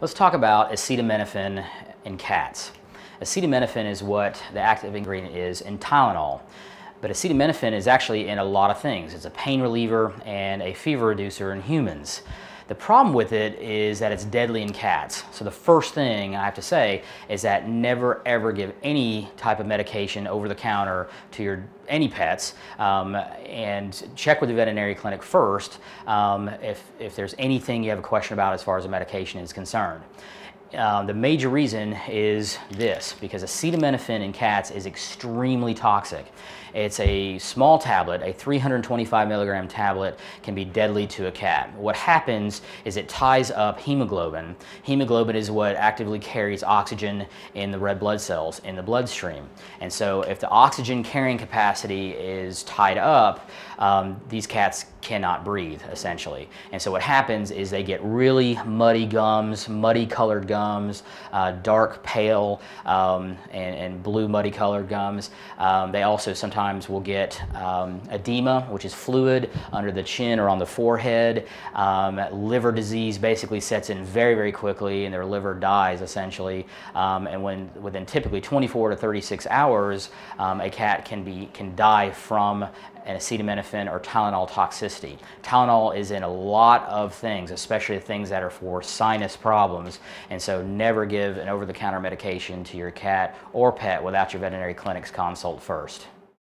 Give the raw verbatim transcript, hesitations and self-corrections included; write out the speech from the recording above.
Let's talk about acetaminophen in cats. Acetaminophen is what the active ingredient is in Tylenol. But acetaminophen is actually in a lot of things. It's a pain reliever and a fever reducer in humans. The problem with it is that it's deadly in cats. So the first thing I have to say is that never ever give any type of medication over the counter to your any pets, um, and check with the veterinary clinic first um, if, if there's anything you have a question about as far as the medication is concerned. Uh, the major reason is this, because acetaminophen in cats is extremely toxic. It's a small tablet, a three hundred twenty-five milligram tablet can be deadly to a cat. What happens is it ties up hemoglobin. Hemoglobin is what actively carries oxygen in the red blood cells in the bloodstream. And so if the oxygen carrying capacity is tied up, um, these cats cannot breathe, essentially. And so what happens is they get really muddy gums, muddy colored gums, uh, dark pale um, and, and blue muddy colored gums. Um, they also sometimes will get um, edema, which is fluid under the chin or on the forehead. Um, liver disease basically sets in very, very quickly, and their liver dies essentially. Um, and when within typically twenty-four to thirty-six hours, um, a cat can be can die from an acetaminophen or Tylenol toxicity. Tylenol is in a lot of things, especially things that are for sinus problems, and so never give an over-the-counter medication to your cat or pet without your veterinary clinic's consult first.